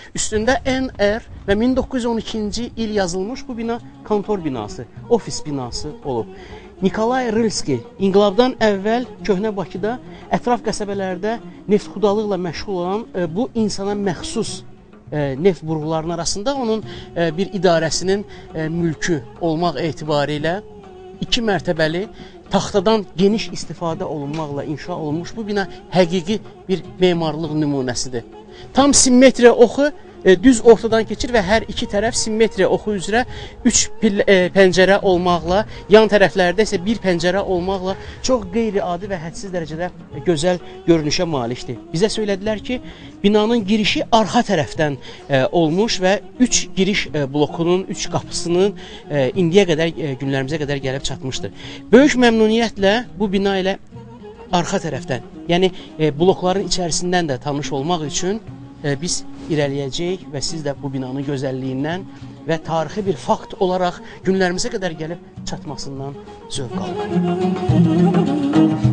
Üstündə NR və 1912-ci il yazılmış bu bina kontor binası, ofis binası olub. Nikolay Rılski inqilabdan əvvəl köhnə Bakıda ətraf qəsəbələrdə neftxudalıqla məşğul olan bu insana məxsus neft burğularının arasında onun bir idarəsinin mülkü olmaq etibarilə 2 mərtəbəli taxtadan geniş istifadə olunmaqla inşa olunmuş bu bina həqiqi bir memarlıq nümunəsidir. Tam simmetriya oxu düz ortadan keçir və hər iki tərəf simmetriya oxu üzrə 3 pəncərə olmaqla, yan tərəflərdə isə bir pəncərə olmaqla çox qeyri-adi və hədsiz dərəcədə gözəl görünüşə malikdir. Bizə söylədilər ki, binanın girişi arxa tərəfdən olmuş və 3 giriş blokunun, 3 qapısının indiyə qədər, günlərimizə qədər gəlib çatmışdır. Böyük məmnuniyyətlə bu bina ilə arxa tərəfdən, yəni blokların içərisindən də tanış olmaq üçün biz irəliyəcəyik və siz də bu binanın gözəlliyindən və tarixi bir fakt olaraq günlərimizə qədər gəlib çatmasından zövq alın.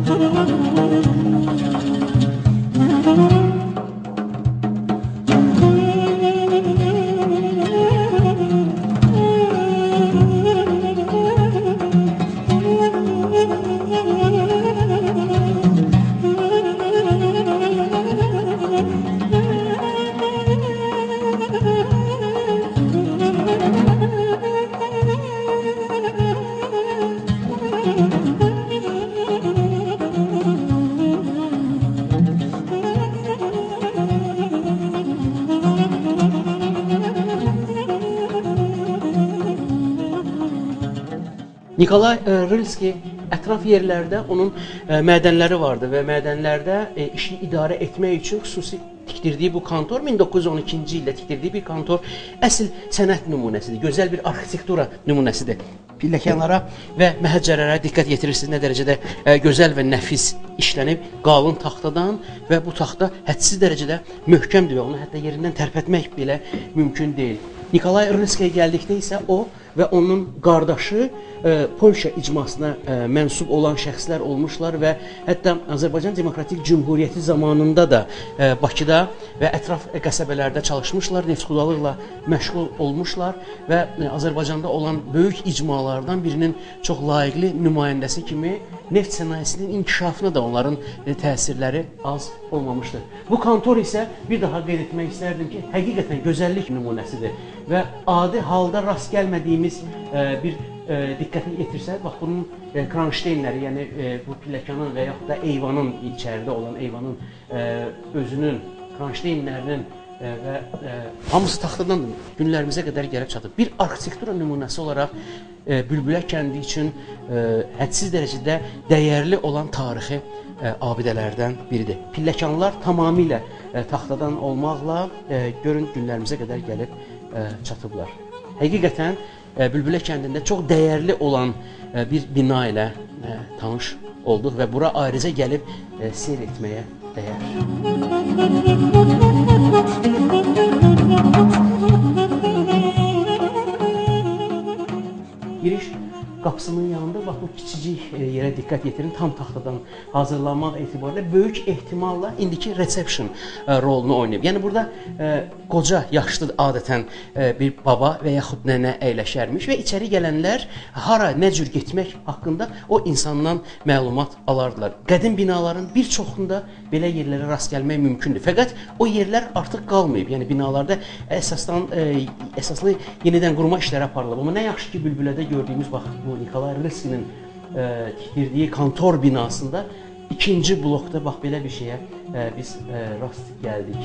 Nikolay Rılski ətraf yerlərdə onun mədənləri vardı və mədənlərdə işi idarə etmək üçün xüsusi tikdirdiyi bu kontor 1912-ci ildə tikdirdiyi bir kontor əsl sənət nümunəsidir, gözəl bir arxitektura nümunəsidir. Pilləkənlara və məhəccərlərə diqqət yetirirsiniz, nə dərəcədə gözəl və nəfis işlənib qalın taxtadan və bu taxta hədsiz dərəcədə möhkəmdir və onu hətta yerindən tərpətmək belə mümkün deyil. Nikolay Rılskiyə gəldikdə isə o və onun qardaşı Polşa icmasına mənsub olan şəxslər olmuşlar və hətta Azərbaycan Demokratik Cümhuriyyəti zamanında da Bakıda və ətraf qəsəbələrdə çalışmışlar, neftxudalıqla məşğul olmuşlar və Azərbaycanda olan böyük icmalardan birinin çox layiqli nümayəndəsi kimi neft sənayesinin inkişafına da onların təsirləri az olmamışdır. Bu kontor isə bir daha qeyd etmək istərdim ki, həqiqətən gözəllik nümunəsidir və adi halda rast gəlmədiyimiz bir diqqətini yetirsək, bax bunun kranşteynləri, yəni bu pilləkənin və yaxud da eyvanın, içəridə olan eyvanın özünün kranşteynlərinin və hamısı taxtadan günlərimizə qədər gəlib çatıb. Bir arxitektura nümunəsi olaraq Bülbülə kəndi üçün hədsiz dərəcədə dəyərli olan tarixi abidələrdən biridir. Pilləkənlər tamamilə taxtadan olmaqla görün günlərimizə qədər gəlib çatıblar. Həqiqətən Bülbülə kəndində çox dəyərli olan bir bina ilə tanış olduq və bura ayrıca gəlib seyr etməyə dəyər. Giriş qapısının yanında bax bu kiçicik yerə diqqət yetirin, tam taxtadan hazırlanmaq etibarilə böyük ehtimalla indiki reception rolunu oynayıb. Yəni burada qoca, yaşlı adətən bir baba və yaxud nənə əyləşərmiş və içəri gələnlər hara, nə cür getmək haqqında o insandan məlumat alardılar. Qədim binaların bir çoxunda belə yerlərə rast gəlmək mümkündür. Fəqət o yerlər artıq qalmayıb. Yəni binalarda əsaslı yenidən qurma işləri aparılıb. Amma nə yaxşı ki, Bülbülədə gördüyümüz bax bu Nikolay Rılskinin tikdirdiyi kontor binasında ikinci blokda bax belə bir şeyə biz rast gəldik.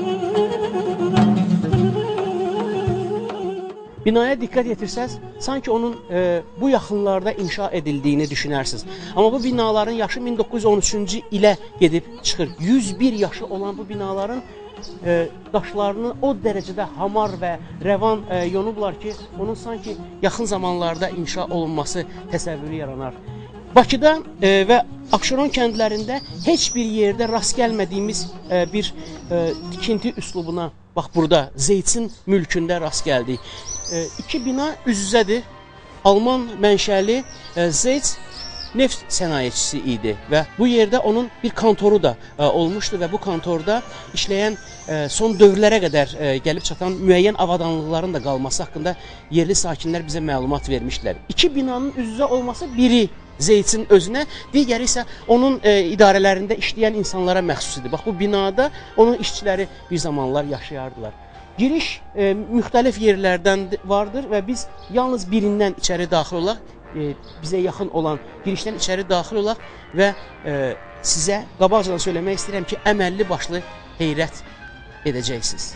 Binaya diqqət yetirsəz, sanki onun bu yaxınlarda inşa edildiyini düşünərsiniz. Amma bu binaların yaşı 1913-cü ilə gedib çıxır. 101 yaşı olan bu binaların daşlarını o dərəcədə hamar və rəvan yonublar ki, onun sanki yaxın zamanlarda inşa olunması təsəvvürü yaranar. Bakıda və Abşeron kəndlərində heç bir yerdə rast gəlmədiyimiz bir tikinti üslubuna, bax burada Zeytin mülkündə rast gəldik. İki bina üz-üzədir. Alman mənşəli Zeyt neft sənayecisi idi və bu yerdə onun bir kontoru da olmuşdu və bu kontorda işləyən son dövrlərə qədər gəlib çatan müəyyən avadanlıqların da qalması haqqında yerli sakinlər bizə məlumat vermişdilər. İki binanın üz-üzə olması biri Zeyçin özünə, digəri isə onun idarələrində işləyən insanlara məxsus idi. Bax, bu binada onun işçiləri bir zamanlar yaşayardılar. Giriş müxtəlif yerlərdən vardır və biz yalnız birindən içəri daxil olaq, bizə yaxın olan girişdən içəri daxil olaq və sizə qabaqcadan söyləmək istəyirəm ki, əməlli başlı heyrət edəcəksiniz.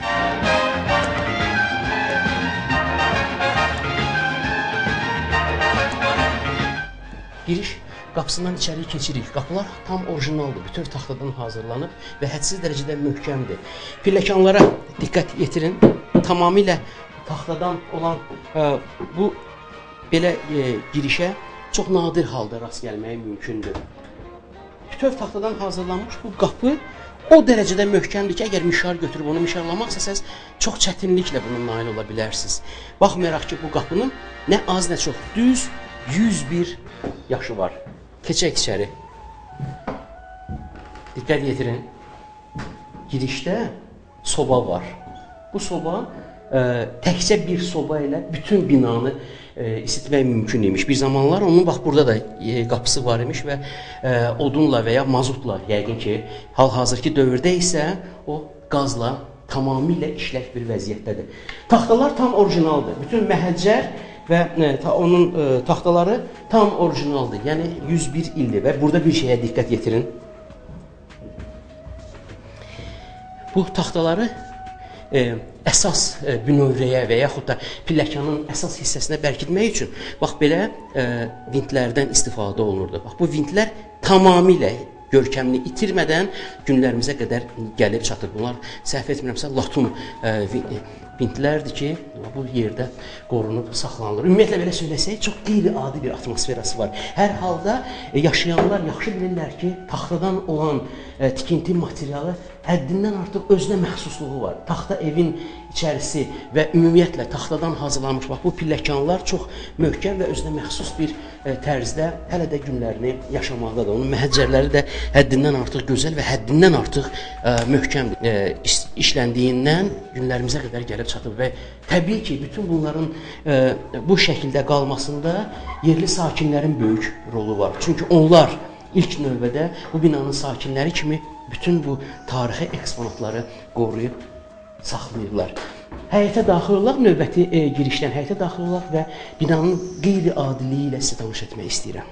Giriş qapısından içəri keçirik. Qapılar tam orijinaldır, bütöv taxtadan hazırlanıb və hədsiz dərəcədə möhkəmdir. Pilləkanlara diqqət yetirin. Tamamilə taxtadan olan bu belə girişə çox nadir halda rast gəlməyə mümkündür. Bütöv taxtadan hazırlanmış bu qapı o dərəcədə möhkəmdir ki, əgər mişar götürüb onu mişarlamaq istəsəz, çox çətinliklə buna nail ola bilərsiniz. Baxmayaraq ki, bu qapının nə az nə çox düz 101 yaşı var. Keçək içəri. Diqqət yetirin. Girişdə soba var. Bu soba təkcə bir soba ilə bütün binanı isitmək mümkün imiş. Bir zamanlar onun bax burada da qapısı var imiş və odunla və ya mazutla, yəqin ki, hal-hazırki dövrdə isə o qazla tamamilə işlək bir vəziyyətdədir. Taxtalar tam orijinaldır. Bütün məhəccər və onun taxtaları tam orijinaldır. Yəni 101 ildir və burada bir şeyə diqqət yetirin. Bu taxtaları əsas bünövrəyə və yaxud da pilləkanın əsas hissəsinə bərkitmək üçün bax belə vintlərdən istifadə olunurdu. Bax bu vintlər tamamilə görkəmini itirmədən günlərimizə qədər gəlib çatır. Bunlar səhv etmirəmsə latun vintlərdir ki, bu yerdə qorunub saxlanılır. Ümumiyyətlə belə söyləsək, çox qeyri-adi bir atmosferası var. Hər halda yaşayanlar yaxşı bilirlər ki, taxtadan olan tikinti materialı həddindən artıq özünə məxsusluğu var. Taxta evin içərisi və ümumiyyətlə taxtadan hazırlanmış bax bu pilləkanlar çox möhkəm və özünə məxsus bir tərzdə hələ də günlərini yaşamaqdadır. Onun məhəccərləri də həddindən artıq gözəl və həddindən artıq möhkəmdir. İşləndiyindən günlərimizə qədər gəlib çatıb və təbii ki, bütün bunların bu şəkildə qalmasında yerli sakinlərin böyük rolu var. Çünki onlar ilk növbədə bu binanın sakinləri kimi bütün bu tarixi eksponatları qoruyub saxlayırlar. Həyətə daxil olaq, növbəti girişdən həyətə daxil olaq və binanın qeyri-adiliyi ilə sizə tanış etmək istəyirəm.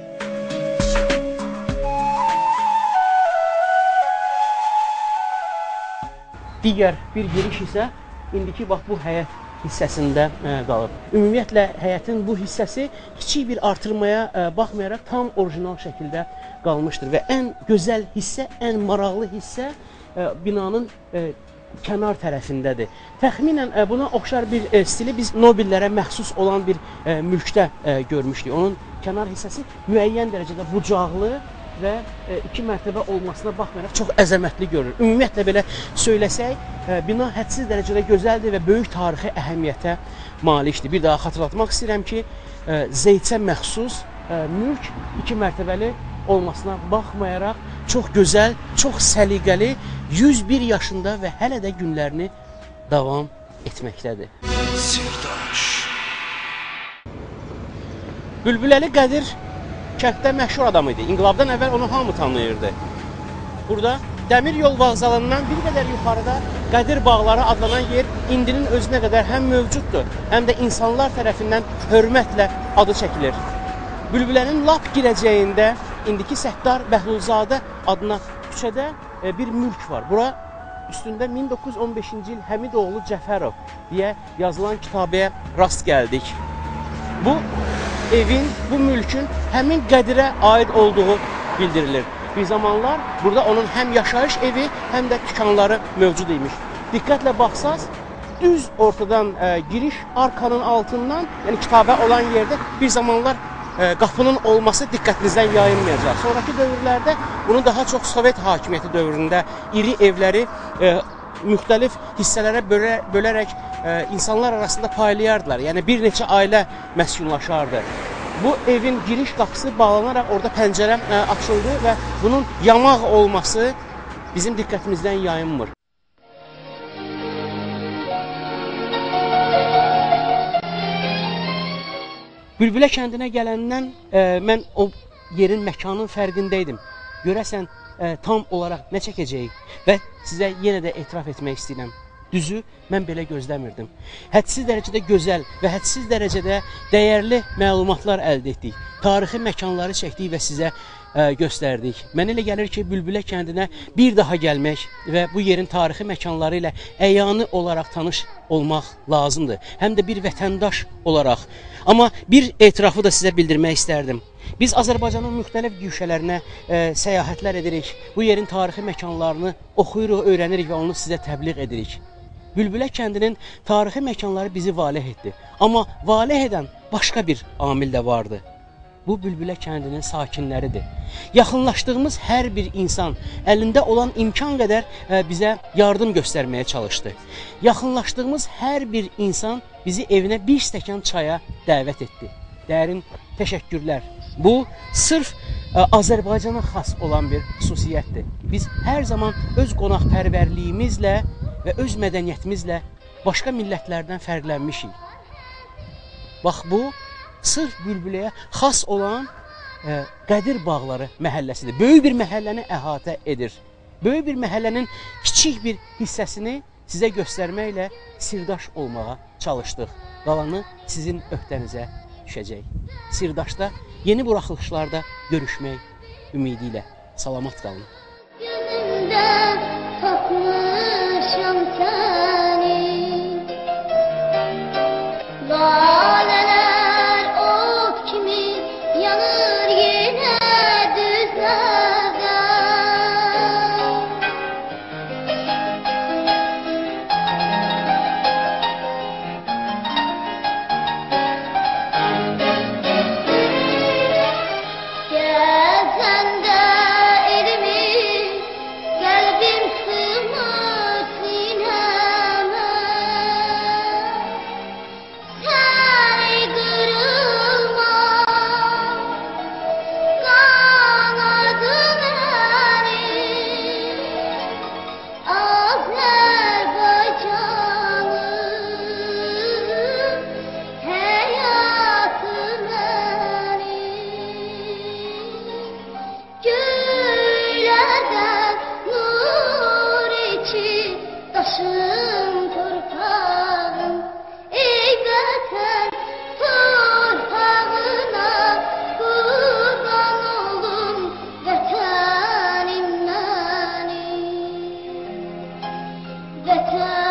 Digər bir giriş isə indiki bax bu həyət hissəsində qalıb. Ümumiyyətlə həyətin bu hissəsi kiçik bir artırmaya baxmayaraq tam orijinal şəkildə qalmışdır və ən gözəl hissə, ən maraqlı hissə binanın kənar tərəfindədir. Təxminən buna oxşar bir stili biz Nobellərə məxsus olan bir mülkdə görmüşdük. Onun kənar hissəsi müəyyən dərəcədə bucaqlı və 2 mərtəbə olmasına baxmayaraq çox əzəmətli görünür. Ümumiyyətlə belə söyləsək, bina hədsiz dərəcədə gözəldir və böyük tarixi əhəmiyyətə malikdir. Bir daha xatırlatmaq istəyirəm ki, Zeyçə məxsus mülk 2 mərtəbəli olmasına baxmayaraq çox gözəl, çox səliqəli, 101 yaşında və hələ də günlərini davam etməkdədir. Sirdaş. Bülbüləli Qədir kənddə məşhur adam idi. İnqilabdan əvvəl onu hamı tanıyırdı. Burada dəmir yol vağzalından bir qədər yuxarıda Qədir bağları adlanan yer indinin özünə qədər həm mövcuddur, həm də insanlar tərəfindən hörmətlə adı çəkilir. Bülbülənin lap girəcəyində indiki Səttar Bəhlulzadə adına küçədə bir mülk var. Bura üstündə 1915-ci il Həmidoğlu Cəfərov deyə yazılan kitabəyə rast gəldik. Bu evin, bu mülkün həmin Qədirə aid olduğu bildirilir. Bir zamanlar burada onun həm yaşayış evi, həm də dükanları mövcud imiş. Diqqətlə baxsaz, düz ortadan giriş arkanın altından, yəni kitabə olan yerdə bir zamanlar qapının olması diqqətinizdən yayınmayacaq. Sonraki dövrlərdə bunu daha çox Sovet hakimiyyəti dövründə iri evləri müxtəlif hissələrə bölərək insanlar arasında paylayardılar. Yəni bir neçə ailə məskunlaşardı. Bu evin giriş qapısı bağlanaraq orada pəncərə açıldı və bunun yamaq olması bizim diqqətimizdən yayınmır. Bülbülə kəndinə gələndən mən o yerin, məkanın fərqindəydim. Görəsən tam olaraq nə çəkəcəyik və sizə yenə də etiraf etmək istəyirəm. Düzü, mən belə gözləmirdim. Hədsiz dərəcədə gözəl və hədsiz dərəcədə dəyərli məlumatlar əldə etdik. Tarixi məkanları çəkdik və sizə göstərdik. Mənə elə gəlir ki, Bülbülə kəndinə bir daha gəlmək və bu yerin tarixi məkanları ilə əyani olaraq tanış olmaq lazımdır. Həm də bir vətəndaş olaraq. Amma bir etirafı da sizə bildirmək istərdim. Biz Azərbaycanın müxtəlif güşələrinə səyahətlər edirik. Bu yerin tarixi məkanlarını oxuyuruq, öyrənirik və onu sizə təbliğ edirik. Bülbülə kəndinin tarixi məkanları bizi valeh etdi. Amma valeh edən başqa bir amil də vardı. Bu Bülbülə kəndinin sakinləridir. Yaxınlaşdığımız hər bir insan əlində olan imkan qədər bizə yardım göstərməyə çalışdı. Yaxınlaşdığımız hər bir insan bizi evinə bir stəkan çaya dəvət etdi. Dərin təşəkkürlər. Bu, sırf Azərbaycana xas olan bir xüsusiyyətdir. Biz hər zaman öz qonaqpərvərliyimizlə və öz mədəniyyətimizlə başqa millətlərdən fərqlənmişik. Bax, bu, sırf Bülbüləyə xas olan Qədir Bağları məhəlləsidir. Böyük bir məhəlləni əhatə edir. Böyük bir məhəllənin kiçik bir hissəsini sizə göstərməklə sirdaş olmağa çalışdıq. Qalanı sizin öhdənizə düşəcək. Sirdaşda yeni buraxılışlarda görüşmək ümidi ilə. Salamat qalın. Yüzümdə tapmışam səni, lalələr ot kimi yanır yenə düzlərdə. Gəzəndə elimi qəlbim sığmır sinəmə, səni qırılma, qanadı mənim, Azərbaycanım, həyatı mənim. Göylərdən nur içi daşım torpağım, ey vətən torpağına qurban olum vətənim mənim, vətən.